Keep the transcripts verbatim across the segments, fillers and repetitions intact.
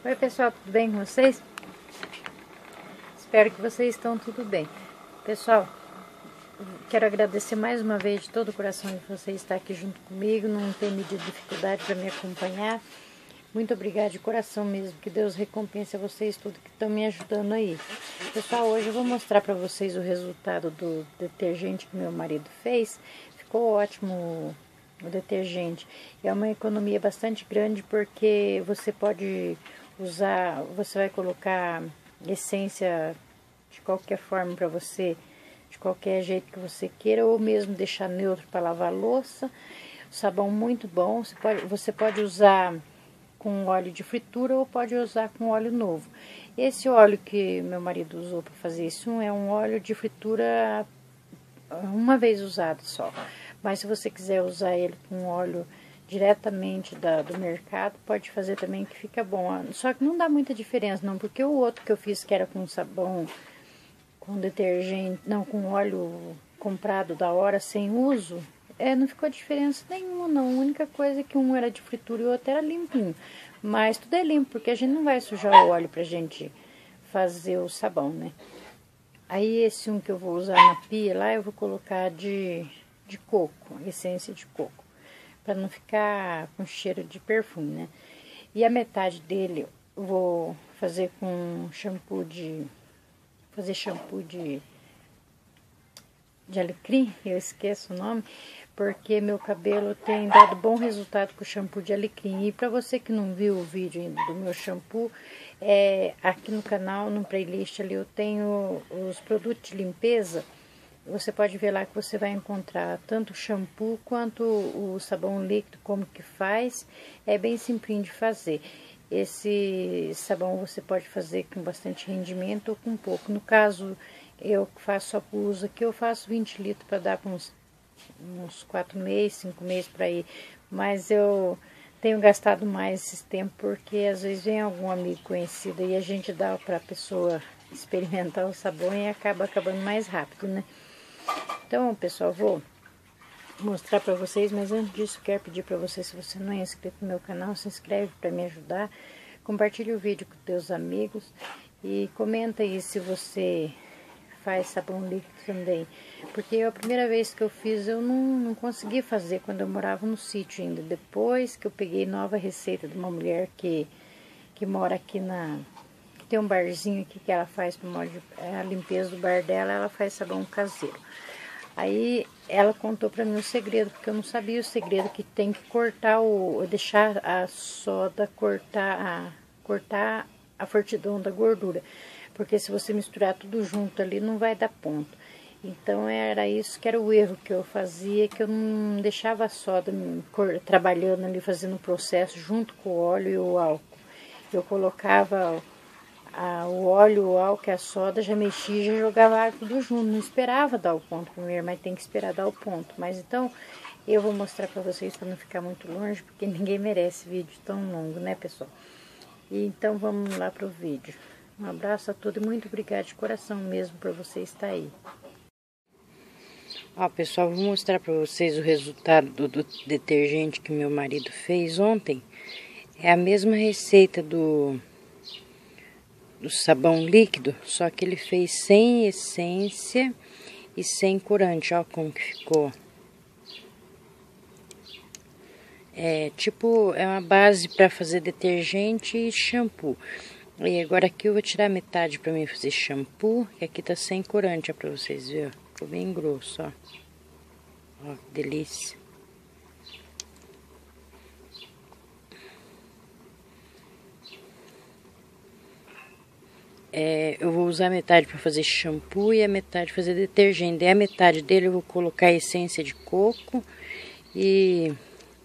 Oi pessoal, tudo bem com vocês? Espero que vocês estão tudo bem. Pessoal, quero agradecer mais uma vez de todo o coração de vocês estar aqui junto comigo, não ter medido dificuldade para me acompanhar. Muito obrigada de coração mesmo, que Deus recompense a vocês tudo que estão me ajudando aí. Pessoal, hoje eu vou mostrar para vocês o resultado do detergente que meu marido fez. Ficou ótimo o detergente. É uma economia bastante grande porque você pode usar, você vai colocar essência de qualquer forma para você, de qualquer jeito que você queira, ou mesmo deixar neutro para lavar a louça. Sabão muito bom, você pode, você pode usar com óleo de fritura ou pode usar com óleo novo. Esse óleo que meu marido usou para fazer isso é um óleo de fritura uma vez usado só. Mas se você quiser usar ele com óleo diretamente da, do mercado, pode fazer também que fica bom. Só que não dá muita diferença não, porque o outro que eu fiz que era com sabão, com detergente, não, com óleo comprado da hora, sem uso, é, não ficou diferença nenhuma não. A única coisa é que um era de fritura e o outro era limpinho. Mas tudo é limpo, porque a gente não vai sujar o óleo pra gente fazer o sabão, né? Aí esse um que eu vou usar na pia lá, eu vou colocar de, de coco, essência de coco, para não ficar com cheiro de perfume, né? E a metade dele eu vou fazer com shampoo de, fazer shampoo de, de alecrim, eu esqueço o nome, porque meu cabelo tem dado bom resultado com o shampoo de alecrim. E para você que não viu o vídeo ainda do meu shampoo, é, aqui no canal, no playlist ali, eu tenho os produtos de limpeza. Você pode ver lá que você vai encontrar tanto o shampoo quanto o sabão líquido, como que faz. É bem simples de fazer. Esse sabão você pode fazer com bastante rendimento ou com pouco. No caso, eu faço só por uso aqui, eu faço vinte litros para dar para uns uns quatro meses, cinco meses para ir, mas eu tenho gastado mais esses tempos porque às vezes vem algum amigo conhecido e a gente dá para a pessoa experimentar o sabão e acaba acabando mais rápido, né? Então, pessoal, vou mostrar para vocês, mas antes disso quero pedir para você, se você não é inscrito no meu canal, se inscreve para me ajudar, compartilhe o vídeo com teus amigos e comenta aí se você faz sabão líquido também, porque a primeira vez que eu fiz eu não, não consegui fazer quando eu morava no sítio ainda. Depois que eu peguei nova receita de uma mulher que, que mora aqui na, que tem um barzinho aqui que ela faz a limpeza do bar dela, ela faz sabão caseiro. Aí ela contou pra mim o segredo, porque eu não sabia o segredo, que tem que cortar o, deixar a soda cortar a, cortar a fortidão da gordura. Porque se você misturar tudo junto ali, não vai dar ponto. Então, era isso que era o erro que eu fazia, que eu não deixava a soda trabalhando ali, fazendo o processo junto com o óleo e o álcool. Eu colocava a, o óleo, o álcool e a soda, já mexia, já jogava tudo junto. Não esperava dar o ponto primeiro, mas tem que esperar dar o ponto. Mas então, eu vou mostrar pra vocês para não ficar muito longe, porque ninguém merece vídeo tão longo, né, pessoal? E então, vamos lá pro vídeo. Um abraço a todos e muito obrigada de coração mesmo por você estar aí. Ó, pessoal, vou mostrar para vocês o resultado do, do detergente que meu marido fez ontem. É a mesma receita do, do sabão líquido, só que ele fez sem essência e sem corante. Ó como que ficou. É tipo, é uma base para fazer detergente e shampoo. E agora aqui eu vou tirar metade para mim fazer shampoo, que aqui tá sem corante, ó, pra vocês verem, ficou bem grosso, ó. Ó, que delícia. É, eu vou usar metade para fazer shampoo e a metade fazer detergente. E a metade dele eu vou colocar essência de coco e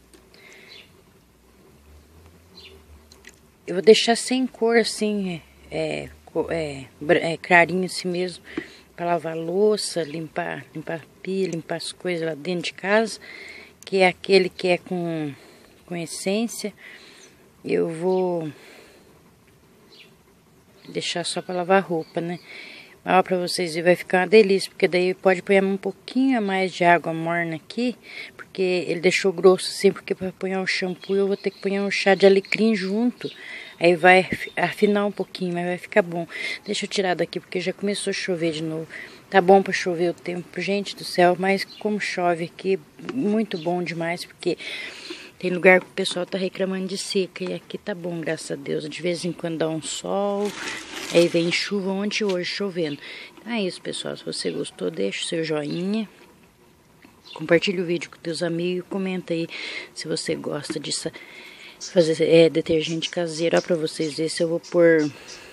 eu vou deixar sem cor, assim, é, é, é clarinho assim mesmo, para lavar louça, limpar, limpar a pia, limpar as coisas lá dentro de casa, que é aquele que é com, com essência. Eu vou deixar só para lavar roupa, né? Ó, pra vocês verem, vai ficar uma delícia, porque daí pode pôr um pouquinho a mais de água morna aqui, porque ele deixou grosso assim, porque para pôr um shampoo eu vou ter que pôr um chá de alecrim junto. Aí vai afinar um pouquinho, mas vai ficar bom. Deixa eu tirar daqui, porque já começou a chover de novo. Tá bom para chover o tempo, gente do céu, mas como chove aqui, muito bom demais, porque tem lugar que o pessoal tá reclamando de seca, e aqui tá bom, graças a Deus. De vez em quando dá um sol, aí vem chuva, ontem e hoje chovendo. Então é isso, pessoal. Se você gostou, deixa o seu joinha. Compartilha o vídeo com teus amigos, comenta aí se você gosta disso. Fazer é, detergente caseiro, ó, pra vocês verem se eu vou pôr,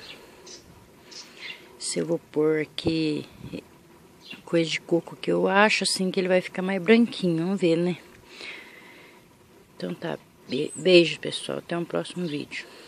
se eu vou pôr aqui coisa de coco, que eu acho assim que ele vai ficar mais branquinho, vamos ver, né? Então tá, beijo pessoal, até um próximo vídeo.